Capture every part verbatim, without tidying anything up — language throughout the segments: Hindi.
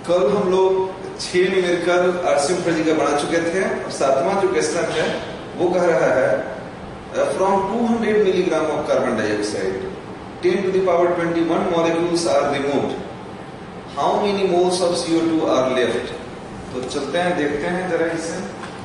कल हम लोग छह न्यूमेरिकल आरसीएम का बना चुके थे और सातवां जो क्वेश्चन है वो कह रहा है from two hundred milligram of carbon dioxide ten to the power twenty one molecules are removed, how many moles of C O two are left. तो चलते हैं देखते हैं जरा इसे।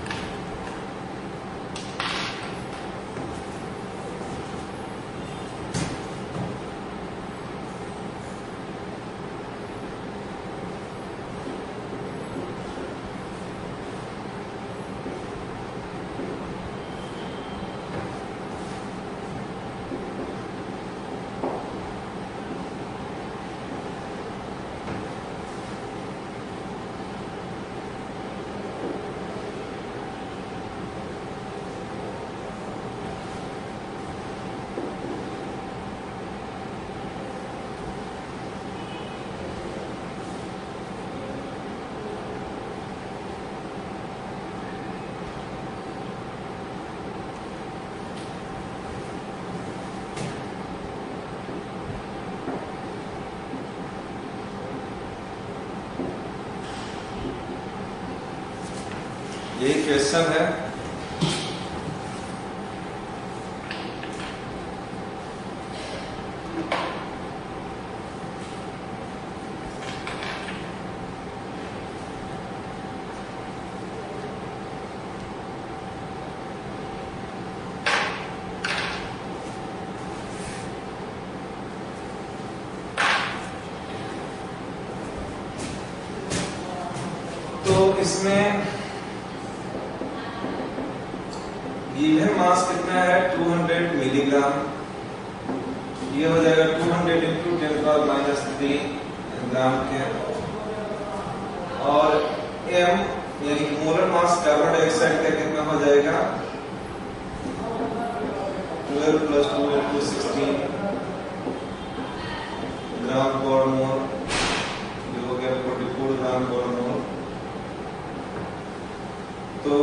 यही क्वेश्चन है। तो इसमें गिवन मास कितना है टू हंड्रेड मिलीग्राम, ये हो जाएगा two hundred into ten power minus three gram के, और m यानी मोलर मास कार्बन डाइऑक्साइड का कितना हो जाएगा twelve plus two into sixteen gram पर मोल, जो हो गया फोर्टी फोर ग्राम पर मोल। तो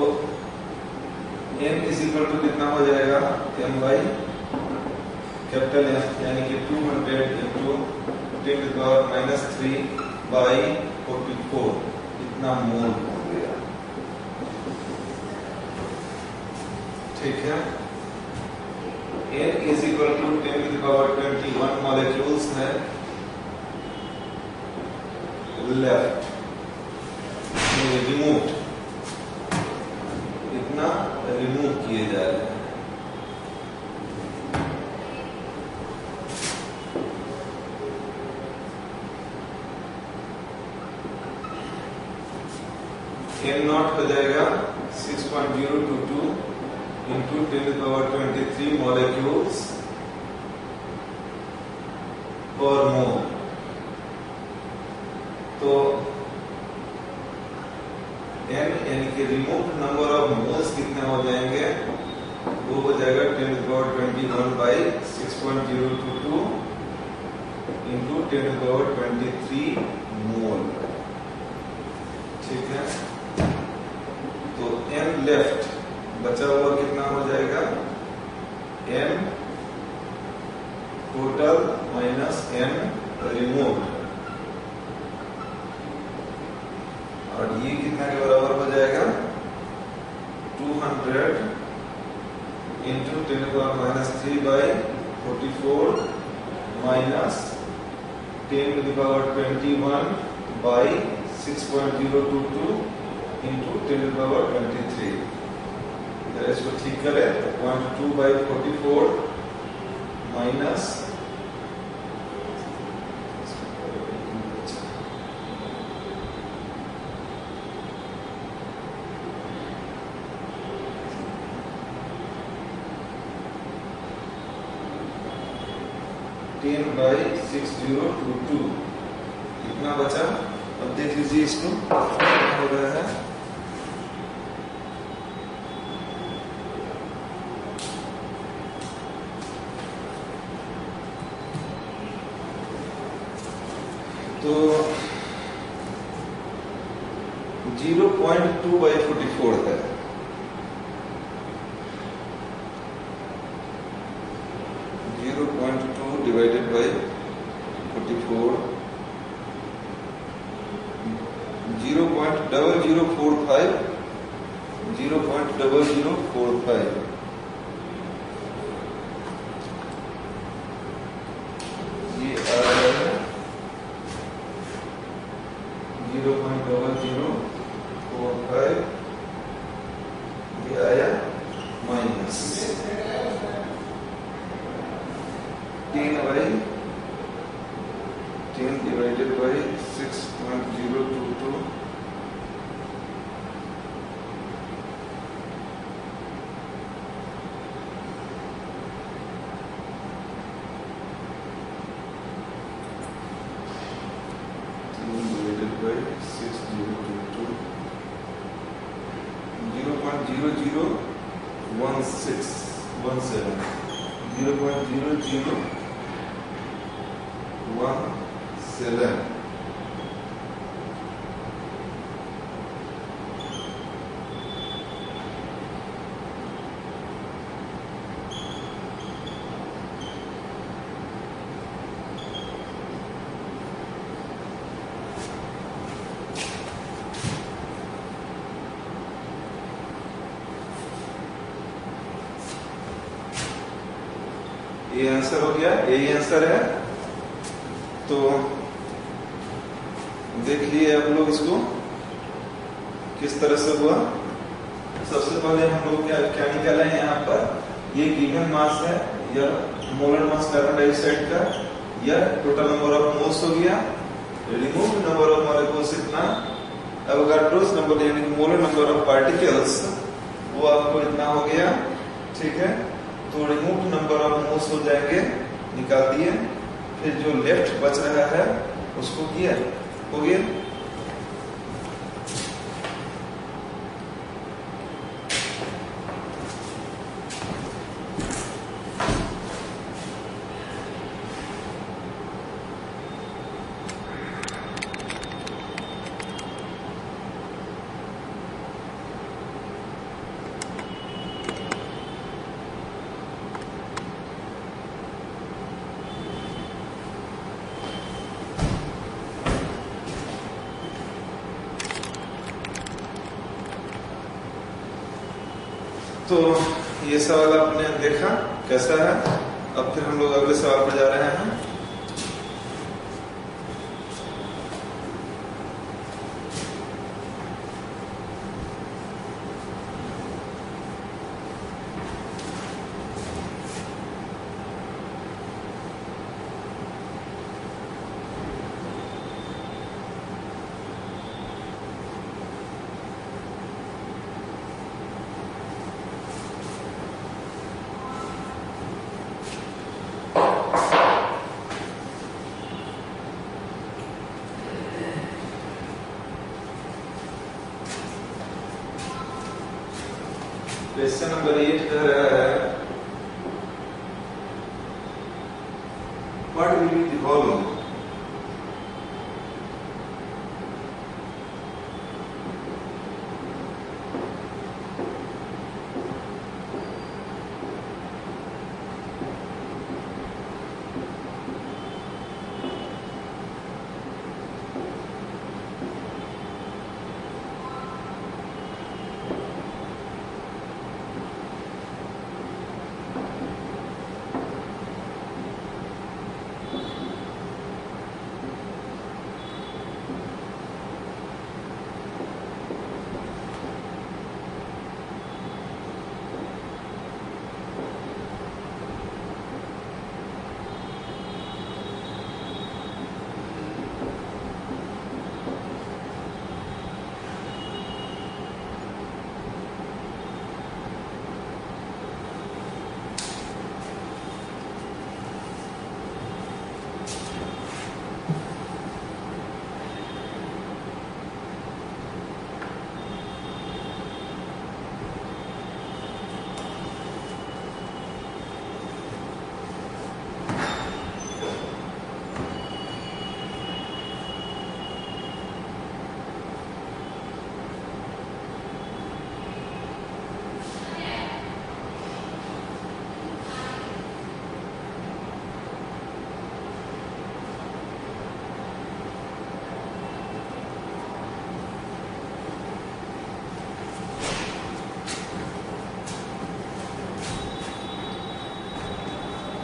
m इज इक्वल टू कितना हो जाएगा m बाई कैपिटल M यानी कि two hundred into ten to the power minus three by forty four, इतना मोल हो गया। ठीक है, n is equal to ten to the power twenty one molecules है लेफ्ट रिमूव्ड, इतना रिमूव किए जा रहे हैं। एम नॉट हो जाएगा six point zero two two into ten to the power twenty three molecules पर मोल। तो n यानी कि रिमूव नंबर ऑफ मोल्स कितने हो जाएंगे, वो हो जाएगा ten to the power twenty one by six point zero two two into ten to the power twenty three mole. ठीक है, तो m लेफ्ट बचा हुआ कितना हो जाएगा m total minus m remove, और ये कितना के बराबर हो जाएगा two hundred into ten to the power minus three by forty four minus ten to the power twenty one by six point zero two two into ten to the power twenty three. इसको ठीक करें तो point two by forty four minus ten by six zero two two, इतना बचा। अब देख लीजिए इसको हो रहा है तो zero point two by forty four है, zero point divided by forty four zero point double zero four five, zero point double zero four five. ये आ रहा है zero point double zero four five, ये आया minus ten by ten divided by six point zero two two, zero point zero zero one six one seven, zero point zero zero one seven. ये आंसर हो गया, यही आंसर है। तो देख लिए आप लोग इसको किस तरह से हुआ। सबसे पहले हम लोग क्या क्या निकाला है यहाँ पर, ये गिवन मास है या मोलर मास कार्बन डाइऑक्साइड का, या टोटल नंबर ऑफ मोल्स हो गया, रिमूव नंबर ऑफ मॉलिक्यूल्स इतना, एवोगाड्रोस नंबर यानी मोलर नंबर ऑफ पार्टिकल्स वो आपको इतना हो गया, ठीक है। तो रिमूव नंबर ऑफ मोल्स हो जाएंगे, निकाल दिए। फिर जो लेफ्ट बच रहा है उसको किया हो गया। तो ये सवाल आपने देखा कैसा है। अब फिर हम लोग अगले सवाल पर जा रहे हैं। क्वेश्चन नंबर एट कह रहा है what will be the volume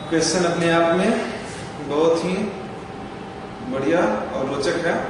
question अपने आप में बहुत ही बढ़िया और रोचक है।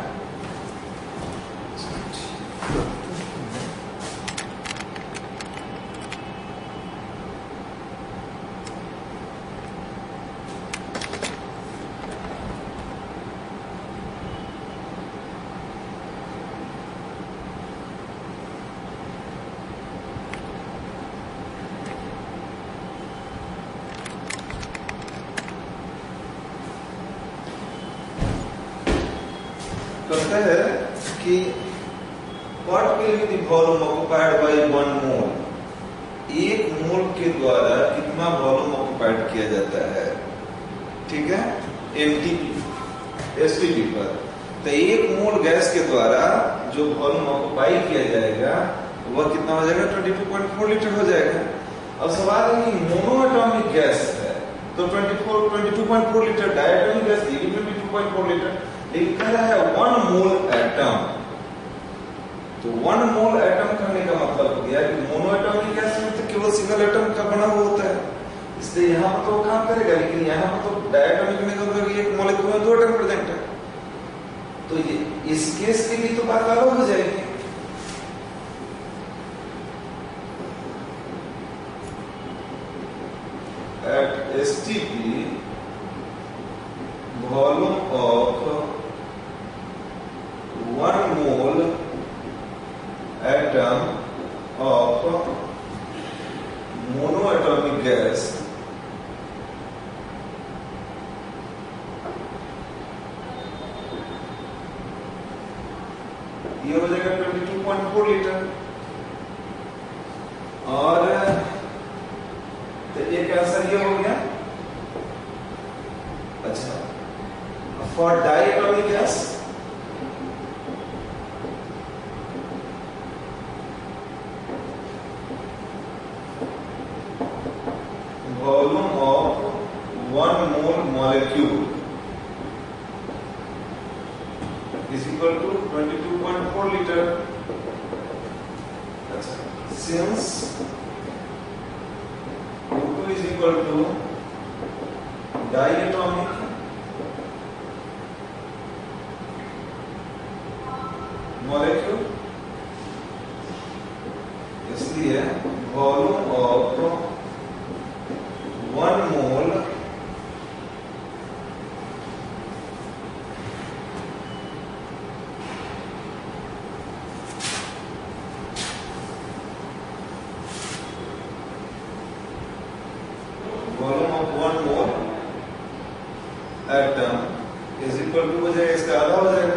कहता है कि what will be the volume occupied by one mole? एक मोल के द्वारा कितना वॉल्यूम ऑक्युपाइड किया जाता है, ठीक है, एमटीपी एसटीपी पर। तो एक मोल गैस के द्वारा जो वॉल्यूम ऑक्युपाई किया जाएगा वह कितना हो जाएगा, बाईस पॉइंट चार लीटर हो जाएगा। अब सवाल है कि मोनोएटॉमिक गैस है तो चौबीस बाईस पॉइंट चार लीटर, डायटोमिक गैस ये भी बाईस पॉइंट चार लीटर, लेकिन कह रहा है वन मोल एटम। तो वन मोल एटम करने का मतलब हो गया कि मोनोएटॉमिक गैस में तो केवल सिंगल एटम का बना हुआ होता है, इसलिए यहाँ पर तो काम करेगा, लेकिन यहाँ पर तो डायटोमिक में मतलब एक मॉलिक्यूल में दो एटम प्रेजेंट है। तो ये इस केस के लिए तो बात अलग हो जाएगी। At STP volume of one mole atom of monoatomic gas ये हो जाएगा बाईस पॉइंट चार लीटर। और तो एक आंसर ये हो गया। अच्छा, for diatomic gas volume of one mole molecule is equal to बाईस पॉइंट चार liter. अच्छा, since O two is equal to diatomic molecule, इसलिए volume of one mole volume of one mole atom is equal to हो जाएगा, इसका आधा हो जाएगा।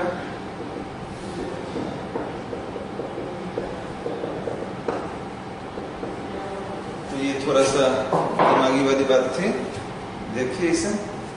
तो ये थोड़ा सा दिमागी वाली बात थी, देखिए इसे।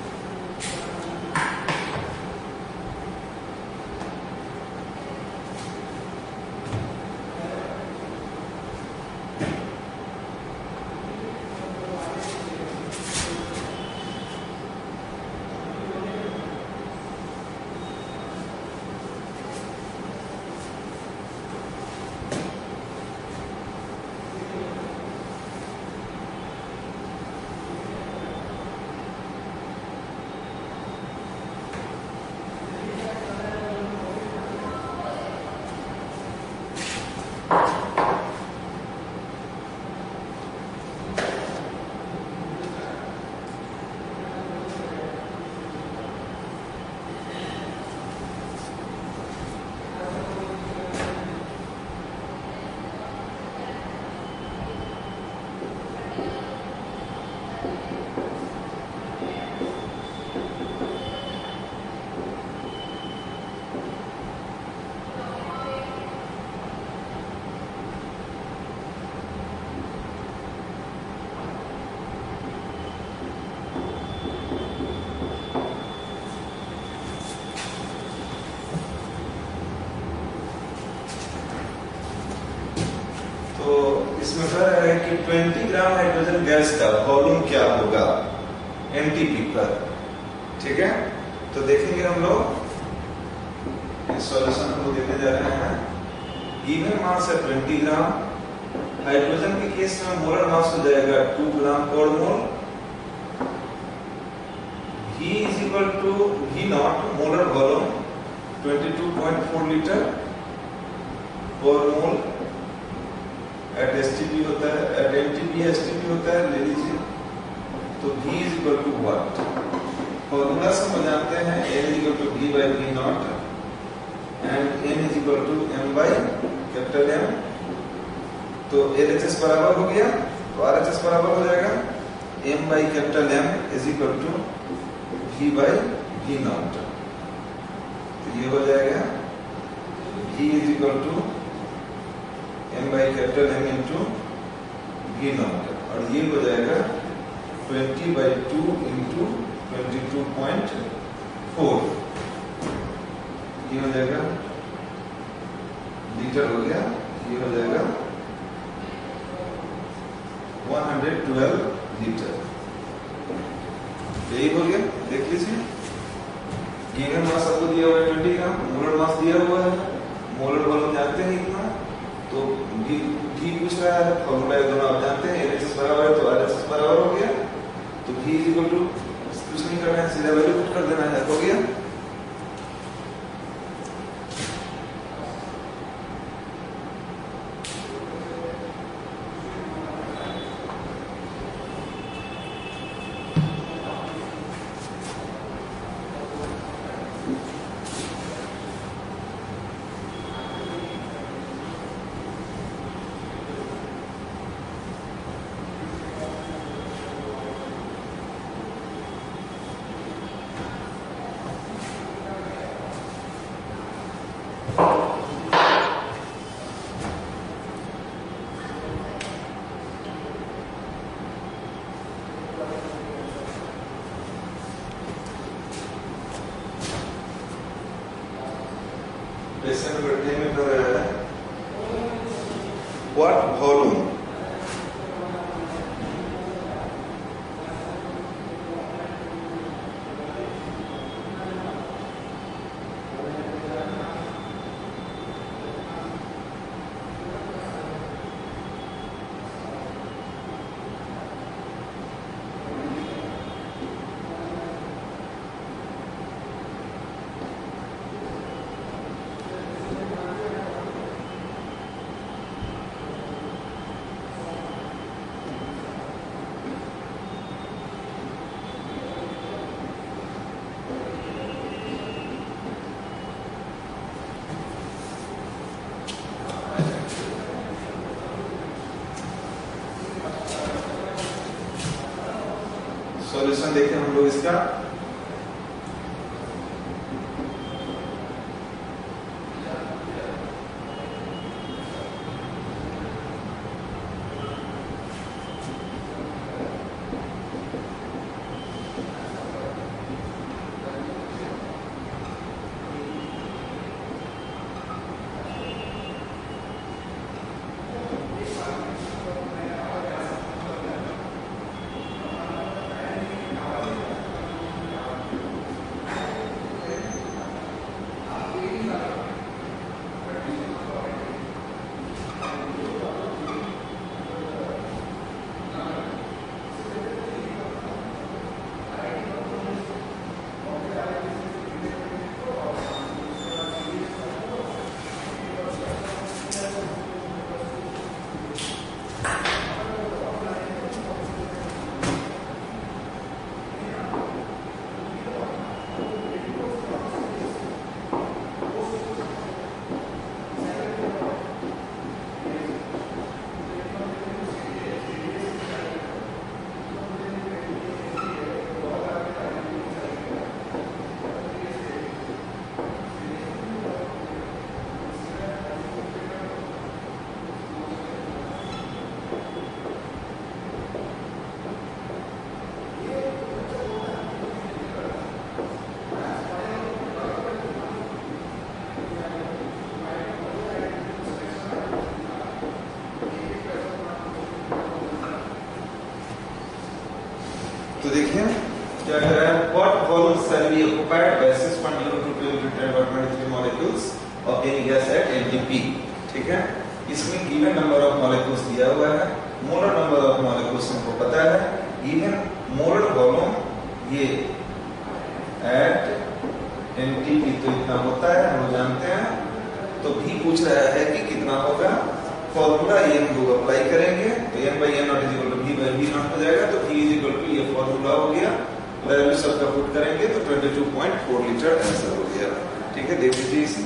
इसमें कह रहा है कि बीस ग्राम हाइड्रोजन गैस का वॉल्यूम क्या होगा एमटीपी पर, ठीक है। तो देखेंगे हम लोग इस सॉल्यूशन को देने जा रहे हैं। गिवन मास है बीस ग्राम, हाइड्रोजन के केस में मोलर मास हो जाएगा टू ग्राम पर मोल, V is equal to V naught molar volume twenty-two point four liter per mole at S T P होता है, at M T P S T P होता है, ले लीजिए। तो V is equal to what? Formula से हम जानते हैं N is equal to V by V naught and N is equal to M by capital M। तो L H S बराबर हो गया, तो R H S बराबर हो जाएगा M by capital M is equal to V by V naught। तो ये हो जाएगा V is equal to M by capital M into V naught, और ये हो जाएगा twenty by two into twenty-two point four। ये हो जाएगा लीटर हो गया, ये हो जाएगा one hundred twelve लीटर। यही हो गया, देख लीजिए। गिवन मास आपको दिया हुआ है ट्वेंटी ग्राम, मोलर मास दिया हुआ है, मोलर वॉल्यूम जानते हैं कितना, तो डी डी पूछ रहा है, फॉर्मूला ये दोनों आप जानते हैं, एलएचएस बराबर है तो आरएचएस बराबर हो गया। तो V इज इक्वल टू कुछ नहीं करना है, सीधा वैल्यू पुट कर देना है, हो गया। क्वेश्चन नंबर टेन में कर रहा है व्हाट वॉल्यूम सॉल्यूशन देखें हम लोग इसका। तो देखिए क्या कह रहा है, what volume shall be occupied by six point zero two ten by twenty-three molecules of any gas at N T P। ठीक है, इसमें गिवन नंबर ऑफ मॉलिक्यूल्स दिया हुआ है, मोलर नंबर ऑफ मॉलिक्यूल्स हमको पता है, गिवन मोलर वॉल्यूम ये एट एन टी पी तो इतना होता है, हम जानते हैं। तो भी पूछ रहा है कि कितना होगा, फॉर्मूला ये हम लोग अप्लाई करेंगे, तो N by N naught is equal to V by V naught हो जाएगा। तो वी इज इक्वल टू ये फॉर्मूला हो गया, वैल्यू सबका पुट करेंगे तो बाईस पॉइंट चार लीटर आंसर हो गया। ठीक है, देख लीजिए इसे।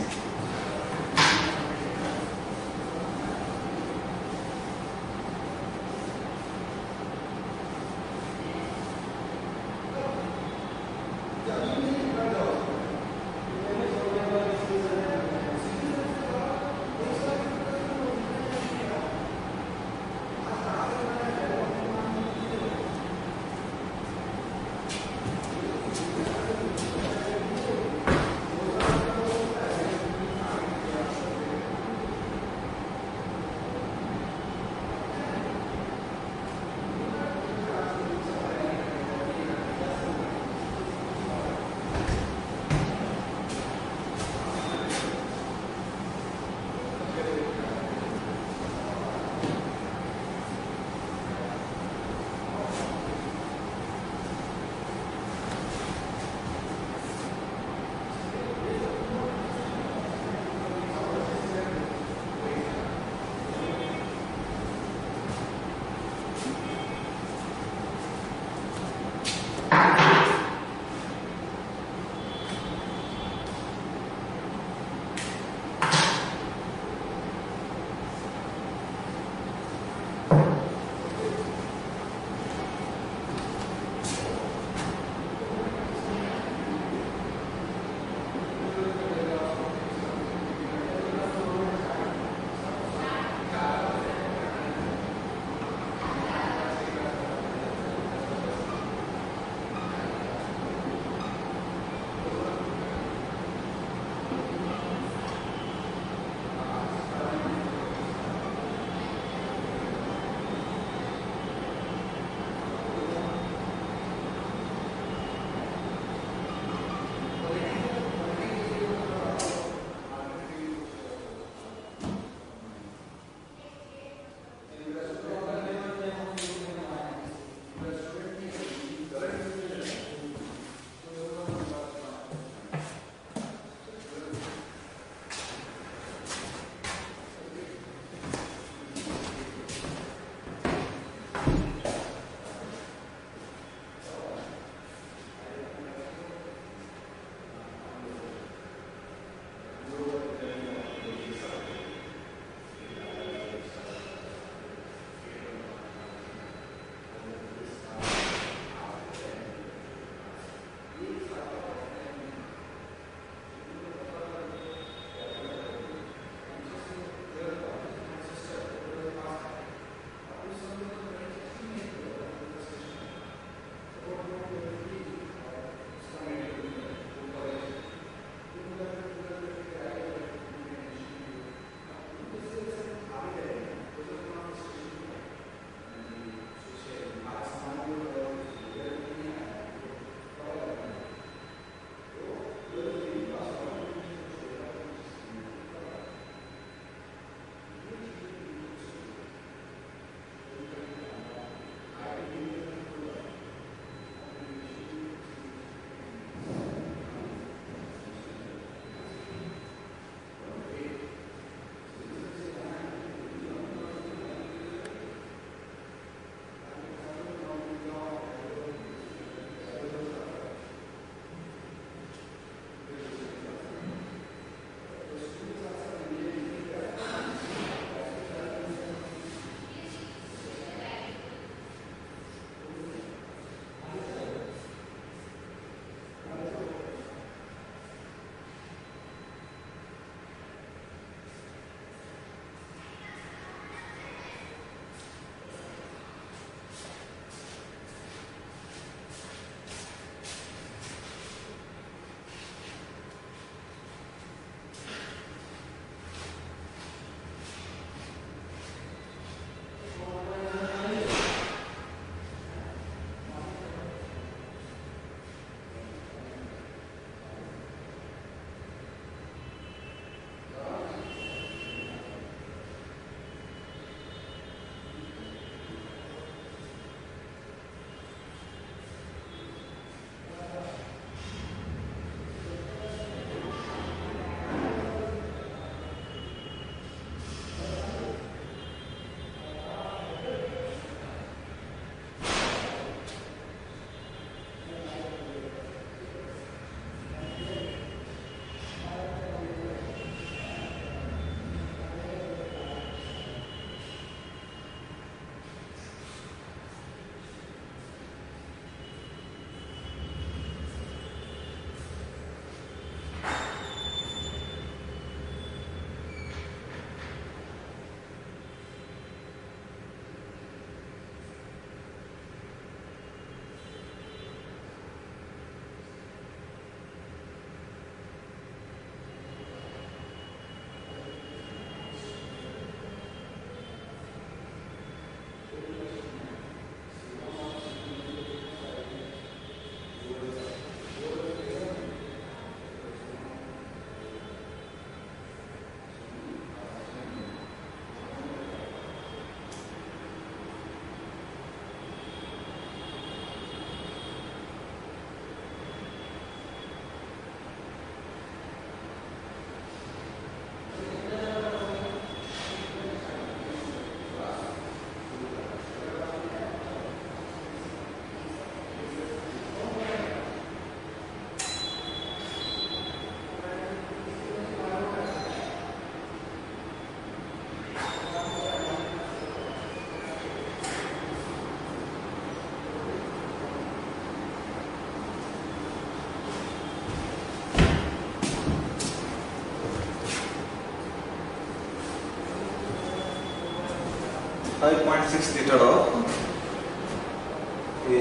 five point six liter of a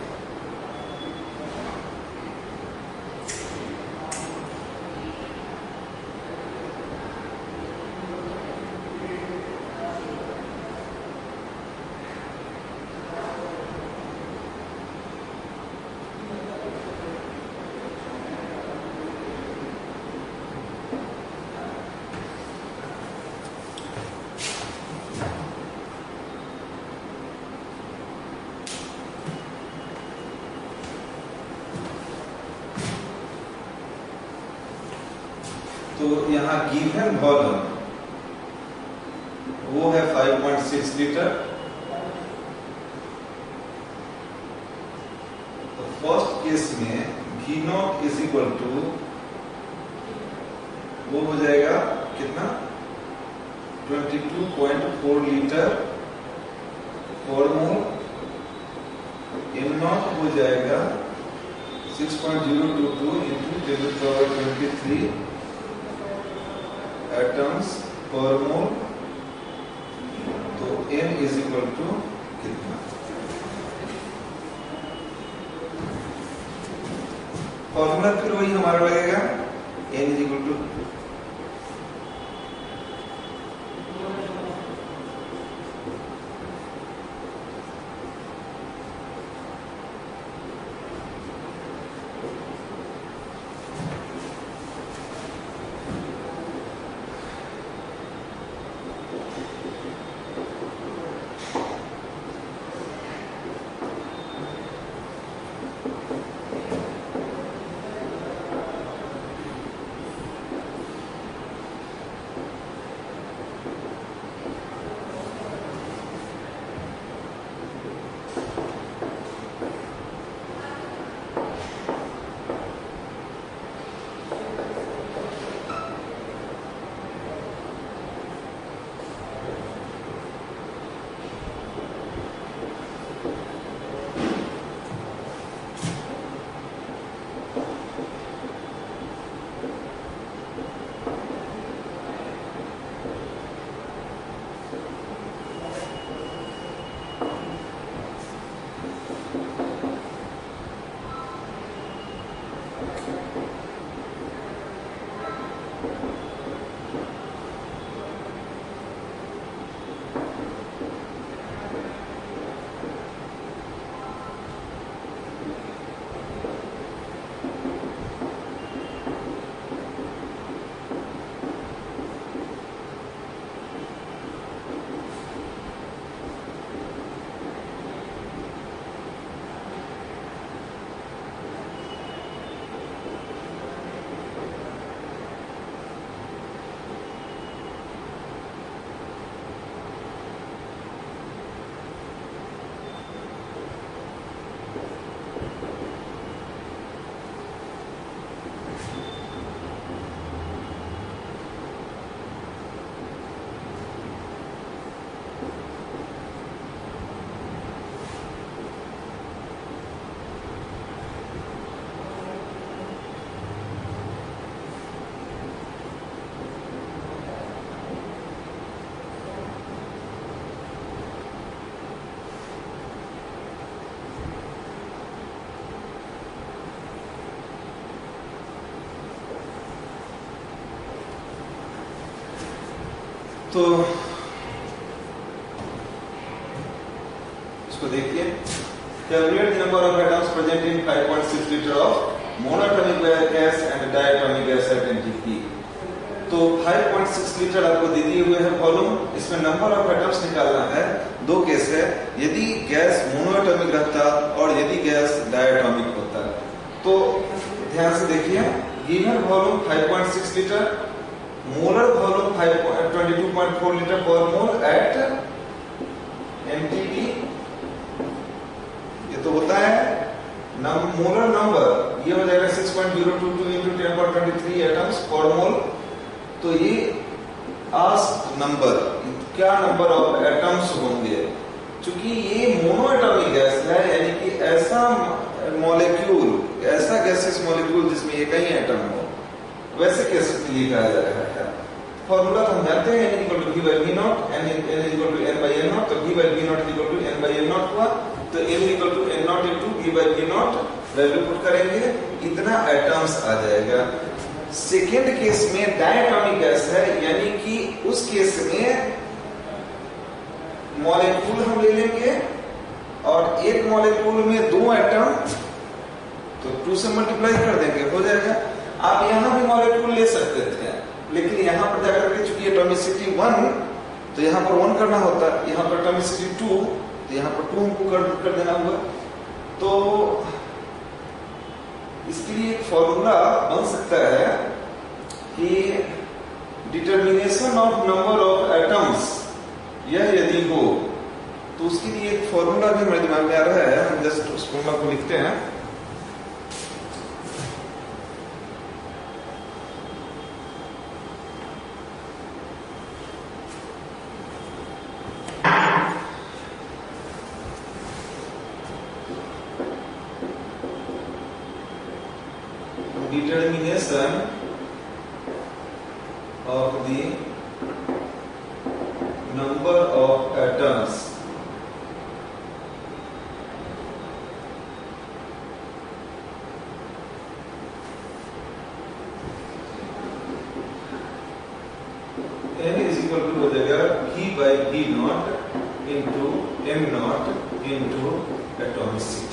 तो यहाँ गिवन वॉल्यूम वो है five point six लीटर। तो फर्स्ट केस में V naught is equal to वो हो जाएगा कितना बाईस पॉइंट चार litre per mole. M not हो जाएगा six point zero two two into ten to the power twenty-three atoms per mole. तो n इज इक्वल टू कितना, फॉर्मूला फिर वही हमारा लगेगा n इज इक्वल टू तो इसको देखिए, calculate the number of atoms present in five point six litre of monatomic gas and diatomic gas at N T P। तो five point six लीटर आपको दे दिए हुए है वॉल्यूम, इसमें नंबर ऑफ एटम्स निकालना है। दो केस है, यदि गैस मोनोएटॉमिक रहता और यदि गैस डायटोमिक होता। तो ध्यान से देखिए, given volume five point six litre, molar volume twenty-two point four litre per mole at N T P। ये तो होता है नम, मोलर नंबर ये हो जाएगा six point zero two two into ten power twenty-three atoms per mole. तो ये आस्क्ड नंबर, क्या नंबर ऑफ एटम्स होंगे, क्योंकि ये मोनोएटॉमिक गैस है, यानी कि ऐसा मॉलिक्यूल, ऐसा गैसेस मॉलिक्यूल जिसमें एक ही एटम हो, वैसे केस के लिए कहा जा रहा है। फॉर्मूला हम जानते हैं n equal to v by v naught, n n equal to n by n naught, तो v by v naught equal to n by n naught हुआ, तो n equal to n naught into v by v naught value put करेंगे, इतना एटम्स आ जाएगा। सेकेंड केस में डायटोमिक गैस है, यानी कि उस केस में मॉलिक्यूल हम ले लेंगे और एक मॉलिक्यूल में दो एटम, तो टू से मल्टीप्लाई कर देंगे, हो जाएगा। आप यहां भी मॉलिक्यूल ले सकते थे, लेकिन यहां पर जाकर के चूंकि एटॉमिसिटी वन, तो यहां पर वन करना होता, यहां पर एटॉमिसिटी टू, तो यहां पर टू हमको कर, कर देना हुआ। तो इसके लिए एक फॉर्मूला बन सकता है कि determination of number of atoms यह यदि हो, तो उसके लिए एक फॉर्मूला भी हमारे दिमाग में आ रहा है, हम जस्ट उस फॉर्मूला को लिखते हैं। Determination of the number of atoms n is equal to हो जाएगा v by v naught into m naught into atomicity।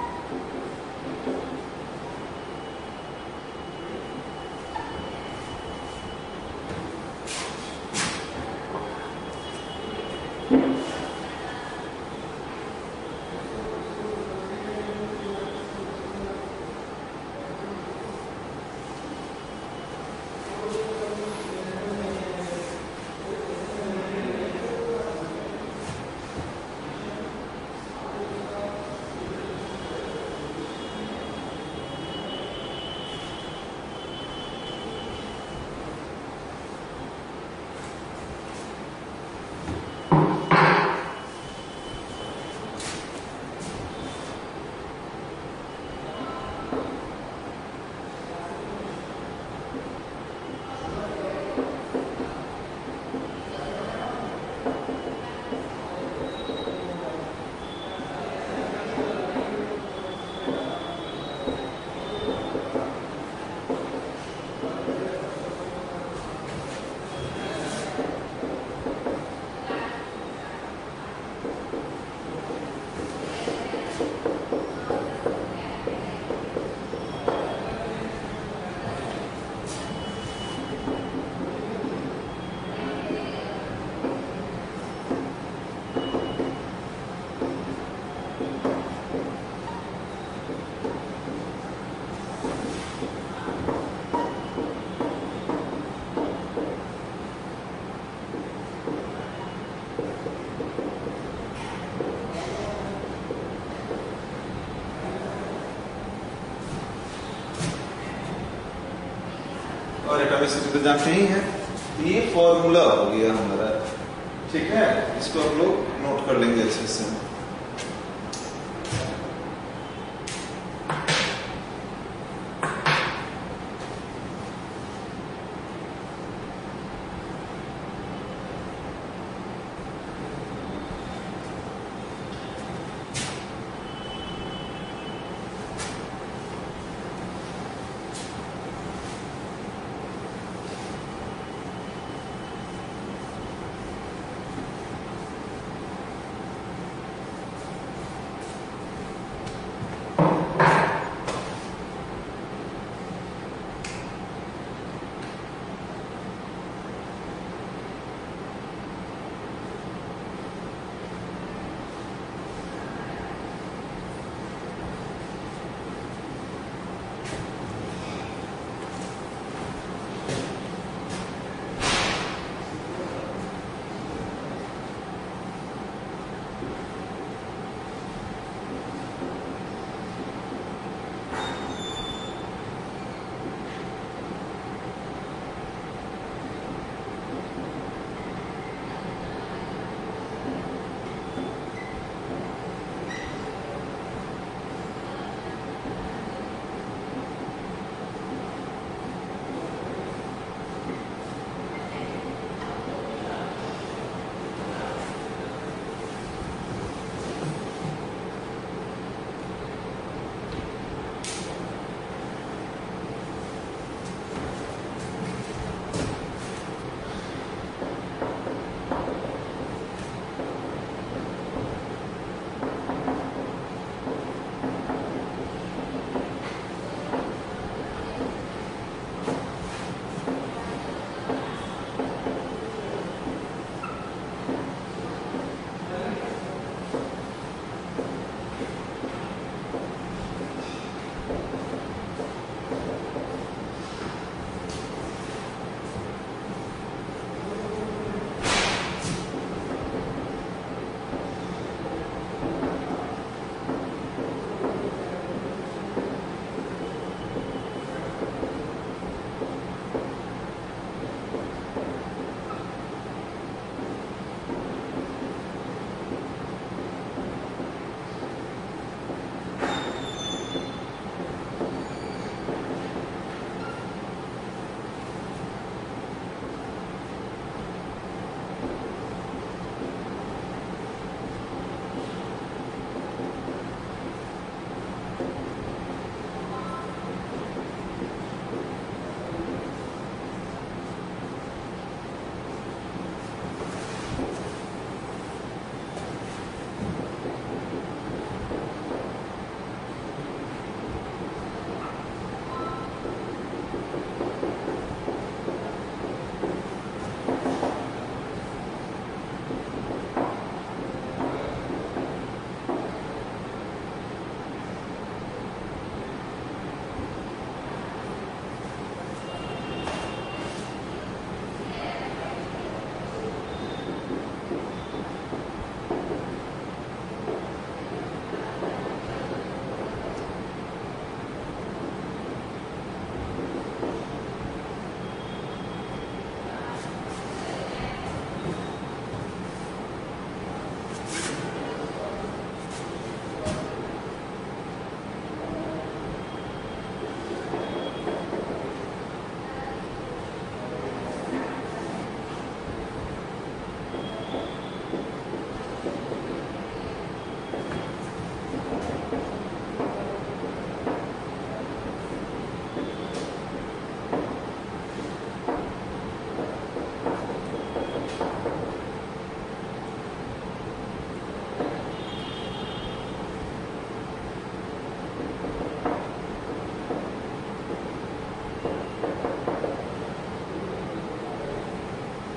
और एटॉमिसिटी तो जानते ही हैं, ये फॉर्मूला हो गया हमारा, ठीक है। इसको आप लोग नोट कर लेंगे अच्छे से।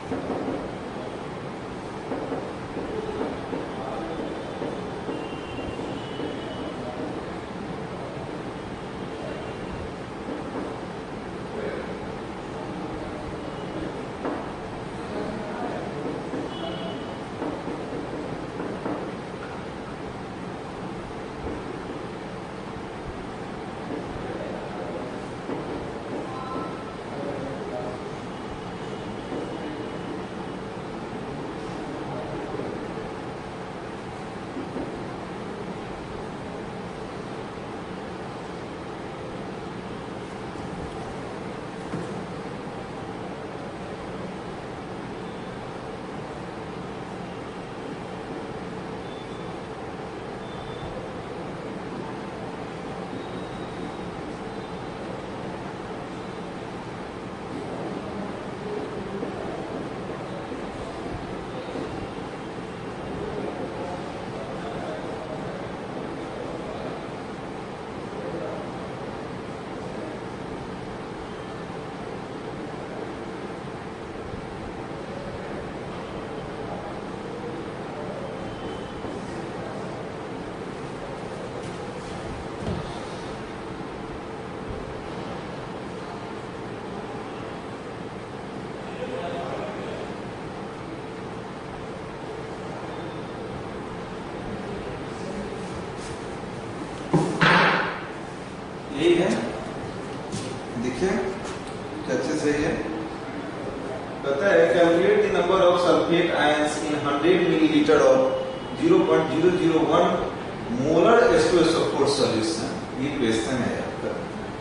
यही है, देखिए कैसे सही है। कहता है calculate the number of sulphate ions in hundred millilitre of zero point zero zero one molar H two S O four solution. ये क्वेश्चन है आपका।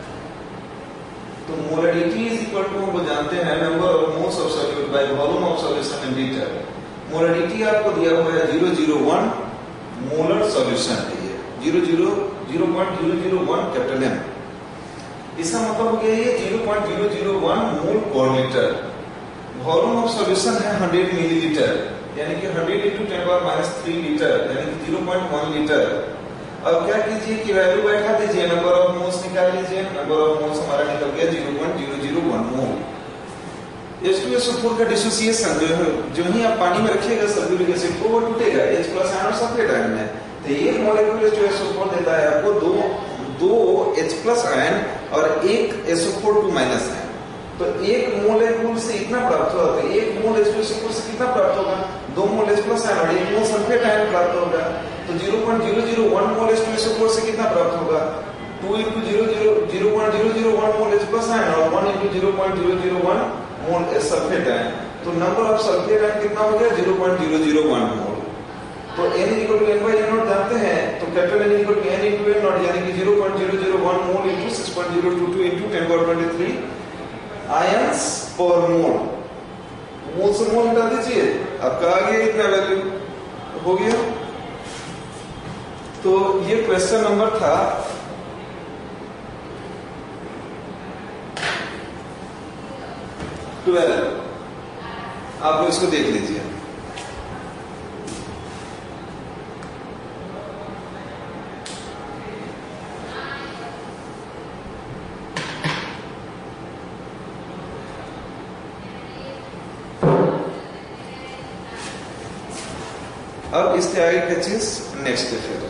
तो मोलरिटी इज इक्वल टू हम जानते हैं number of moles of solute by volume of solution in litre. Molarity आपको दिया हुआ है zero zero one molar solution है ये zero zero zero point zero zero one capital M. इसका मतलब हो गया ये zero point zero zero one mole per litre. Volume of solution है हंड्रेड मिलीलीटर, यानी कि hundred into ten power minus three litre, यानी कि ज़ीरो पॉइंट वन लीटर। अब क्या कीजिए कि वैल्यू बैठा दीजिए, नंबर ऑफ मोल्स निकाल लीजिए। नंबर ऑफ मोल्स हमारा निकल गया zero point zero zero one mole. H two S O four का डिसोसिएशन जो है, जो ही आप पानी में रखिएगा सल्फ्यूरिक एसिड को, वो टूटेगा H प्लस आयन और सल्फेट आयन में। तो एक molecule H two S O four देता है आपको दो दो H प्लस आयन और एक S O four two minus ion. तो एक मोलेक्यूल से इतना प्राप्त होगा, तो एक mole H two S O four से कितना प्राप्त होगा? दो मोल H प्लस आयन और एक मोल सल्फेट आयन प्राप्त होगा। तो zero point zero zero one mole H two S O four से कितना प्राप्त होगा? Two into zero zero zero point zero zero one mole H plus ion और one into zero point zero zero one mole sulphate ion. तो नंबर ऑफ सल्फेट आयन कितना हो गया? Zero point zero zero one mole. तो n equal to n by n naught जानते हैं, तो capital N equal to n into n naught, यानी कि zero point zero zero one mole into six point zero two two into ten power twenty three ions per mole. मोल से मोल हटा दीजिए, आपका आ गया इतना वैल्यू हो गया। तो ये क्वेश्चन नंबर था ट्वेल्व। आप लोग इसको देख लीजिए। अब इसके आगे का चीज नेक्स्ट है। फिर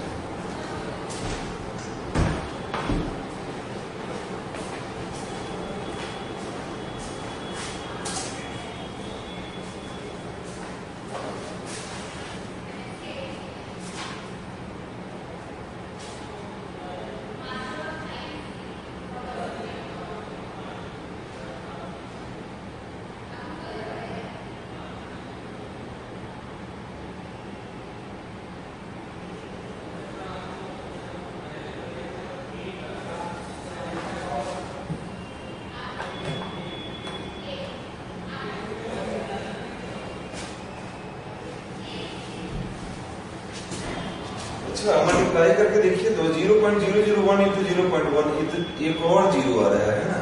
मल्टीप्लाई करके देखिए तो zero point zero zero one into zero point one, एक और जीरो आ रहा है ना।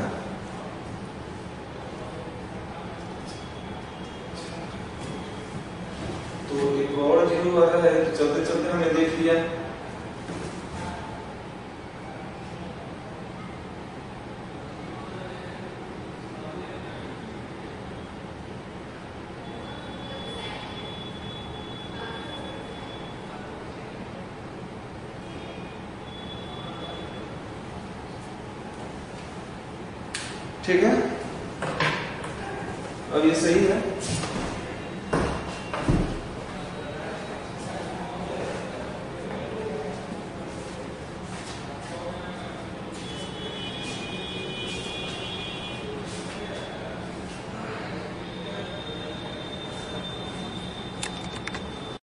तो एक और जीरो आ रहा है, तो चलते चलते हमने देख लिया। ठीक है, अब ये सही है।